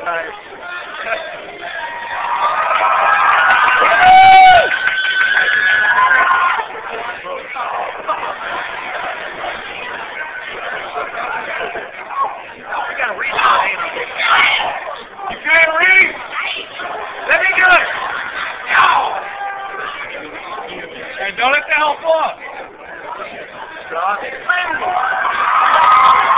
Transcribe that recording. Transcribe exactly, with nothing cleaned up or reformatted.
Nice. We gotta read my name. You can't read? Let me do it. Hey, don't let the help off. Stop.